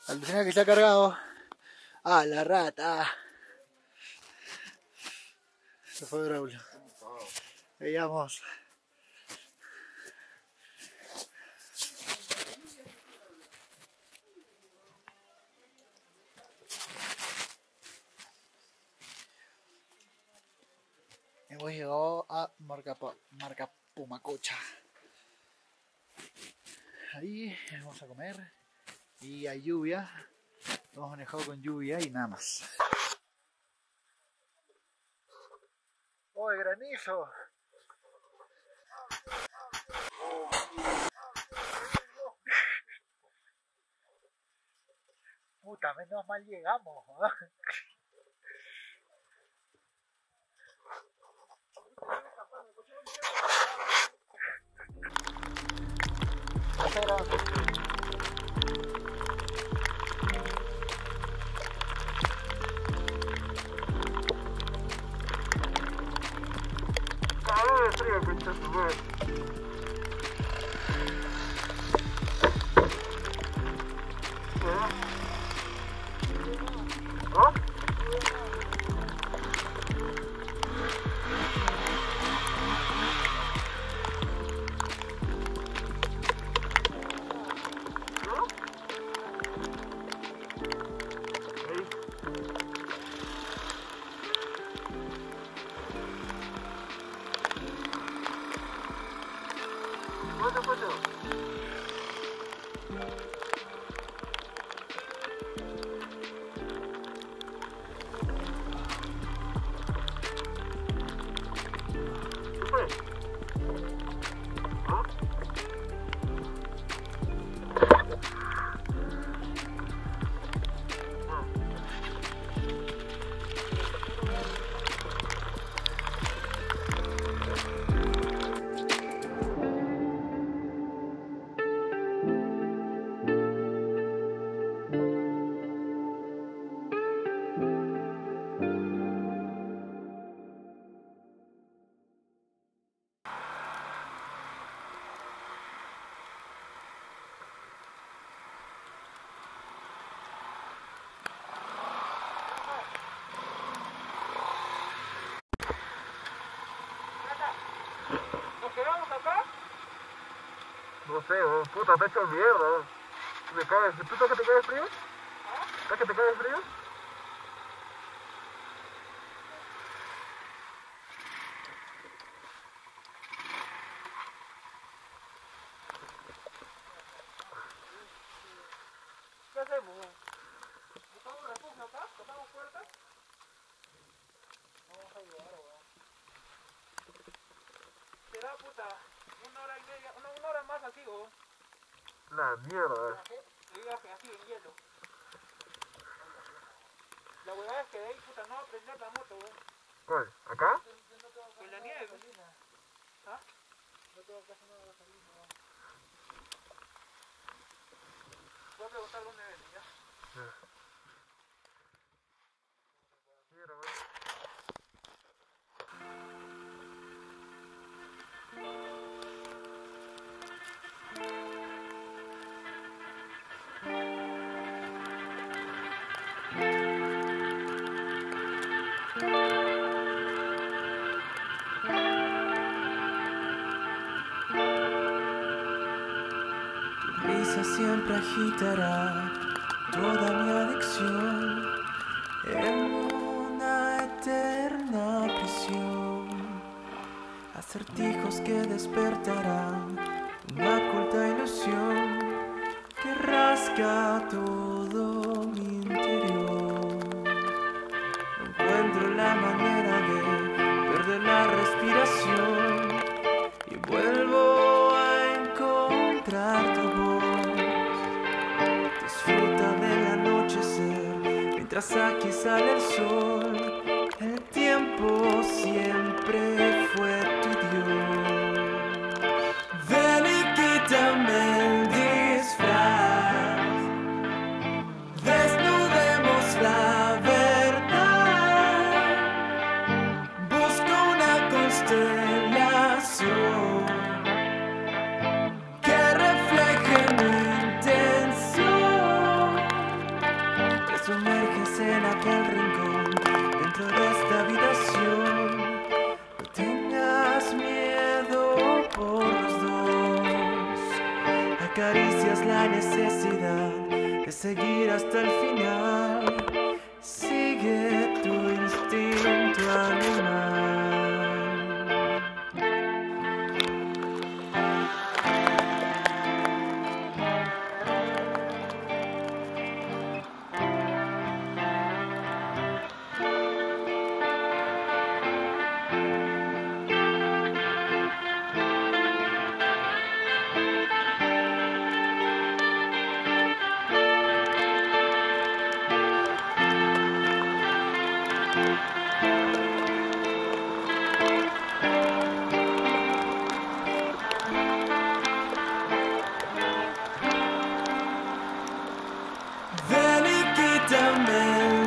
Alucina que se ha cargado. Ah, la rata. Se fue Braulio. Veamos. Hemos llegado a Marca Pumacocha. Ahí vamos a comer. Y hay lluvia. Lo hemos manejado con lluvia y nada más. ¡Oh, el granizo! Puta, menos mal llegamos. No sé, puta, te he hecho mierda. Me caes. ¿Tú estás que te caes frío? ¿Estás que te caes frío? ¿Qué hacemos? ¿Buscamos refugio acá? ¿Tocamos puertas? Vamos a ayudar, weón. Será, puta, 1 hora y media, una hora más aquí, weón. La mierda. Le digas que así en hielo. La huevada es que de ahí, puta, no va a prender la moto, weón. ¿Cuál? ¿Acá? En la nieve. ¿Ah? No tengo casi nada de gasolina. Voy a preguntar dónde ven, ya. Mira, weón. Risa siempre agitará toda mi adicción en una eterna prisión. Acertijos que despertarán una oculta ilusión que rasga todo mi interior. No encuentro la manera de perder la respiración y vuelvo a encontrar tu voz. Disfruta del anochecer mientras aquí sale el sol. El tiempo siempre fue tu Dios. Ven y quítame el disfraz. Desnudemos la verdad. Busco una constelación que refleje mi intención. necesidad de seguir hasta el final. Sigue tu instinto animal. Ven y quítame